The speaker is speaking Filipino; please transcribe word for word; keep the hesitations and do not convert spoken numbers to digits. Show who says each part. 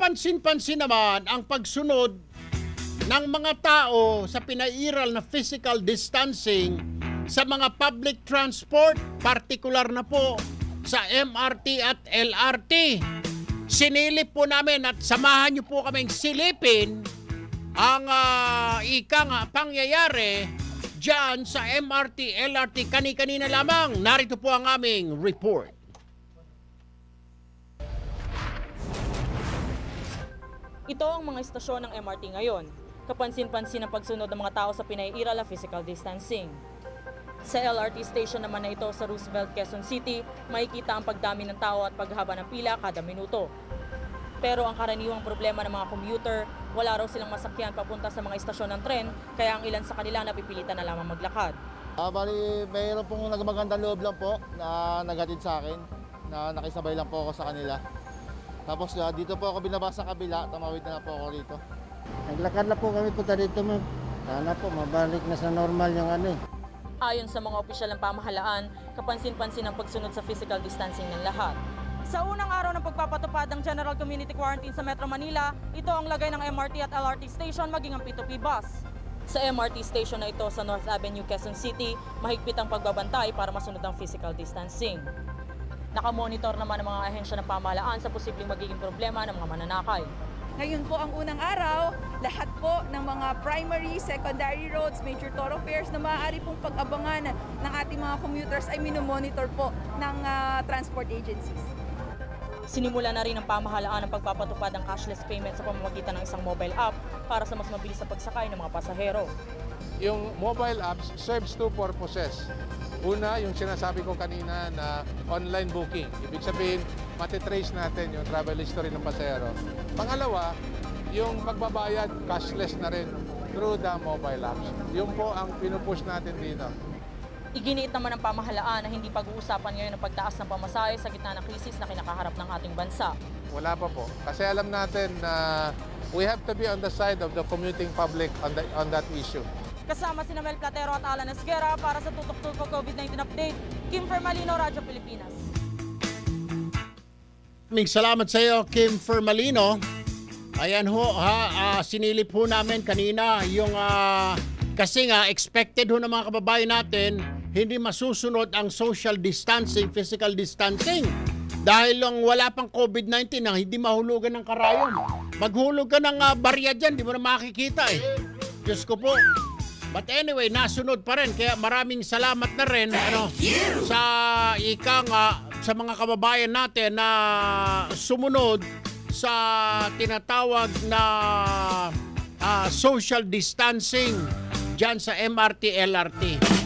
Speaker 1: Kapansin-pansin naman ang pagsunod ng mga tao sa pinairal na physical distancing sa mga public transport, partikular na po sa M R T at L R T. Sinilip po namin at samahan niyo po kaming silipin ang uh, ikang uh, pangyayari dyan sa M R T, L R T kani-kanina lamang. Narito po ang aming report.
Speaker 2: Ito ang mga istasyon ng M R T ngayon. Kapansin-pansin ang pagsunod ng mga tao sa pinairal na physical distancing. Sa L R T station naman na ito sa Roosevelt, Quezon City, makikita ang pagdami ng tao at paghaba ng pila kada minuto. Pero ang karaniwang problema ng mga commuter, wala raw silang masakyan papunta sa mga istasyon ng tren, kaya ang ilan sa kanila napipilitan na lamang maglakad.
Speaker 3: Ah, bali, mayroon pong nagmagandang loob lang po na nagatid sa akin, na nakisabay lang po ako sa kanila. Tapos uh, dito po ako binaba sa kabila, tumawid na, na po ako rito.
Speaker 4: Naglakad na po kami punta dito, ma'am. Sana po mabalik na sa normal yung ano eh.
Speaker 2: Ayon sa mga opisyal ng pamahalaan, kapansin-pansin ang pagsunod sa physical distancing ng lahat. Sa unang araw ng pagpapatupad ng General Community Quarantine sa Metro Manila, ito ang lagay ng M R T at L R T station maging ang P two P bus. Sa M R T station na ito sa North Avenue, Quezon City, mahigpit ang pagbabantay para masunod ang physical distancing. Nakamonitor naman ang mga ahensya ng pamahalaan sa posibleng magiging problema ng mga mananakay.
Speaker 5: Ngayon po ang unang araw, lahat po ng mga primary, secondary roads, major thoroughfares na maaari pong pag-abangan ng ating mga commuters ay minomonitor po ng uh, transport agencies.
Speaker 2: Sinimula na rin ng pamahalaan ang pagpapatupad ng cashless payment sa pamamagitan ng isang mobile app para sa mas mabilis na pagsakay ng mga pasahero.
Speaker 6: Yung mobile apps serves two purposes. Una, yung sinasabi ko kanina na online booking. Ibig sabihin, matitrace natin yung travel history ng pasahero. Pangalawa, yung pagbabayad cashless na rin through the mobile apps. Yun po ang pinupush natin dito.
Speaker 2: Iginiit naman ng pamahalaan na hindi pag-uusapan ngayon ang pagtaas ng pamasahe sa gitna ng krisis na kinakaharap ng ating bansa.
Speaker 6: Wala pa po. Kasi alam natin na we have to be on the side of the commuting public on, the, on that issue.
Speaker 2: Kasama si Mel Platero at Alan Esguera para sa Tutok-Tutok COVID nineteen Update, Kim Fermalino, Radyo Pilipinas.
Speaker 1: Maraming salamat sa iyo, Kim Fermalino. Ayan ho, ha, uh, sinilip ho namin kanina yung uh, kasi nga expected ho ng mga kababayan natin hindi masusunod ang social distancing, physical distancing. Dahil lang wala pang COVID nineteen na hindi mahulugan ng karayon. Maghulog ka ng uh, barya dyan, di mo na makikita eh. Diyos ko po. But anyway, nasunod pa rin. Kaya maraming salamat na rin ano, sa ikang uh, sa mga kababayan natin na sumunod sa tinatawag na uh, social distancing dyan sa M R T, L R T.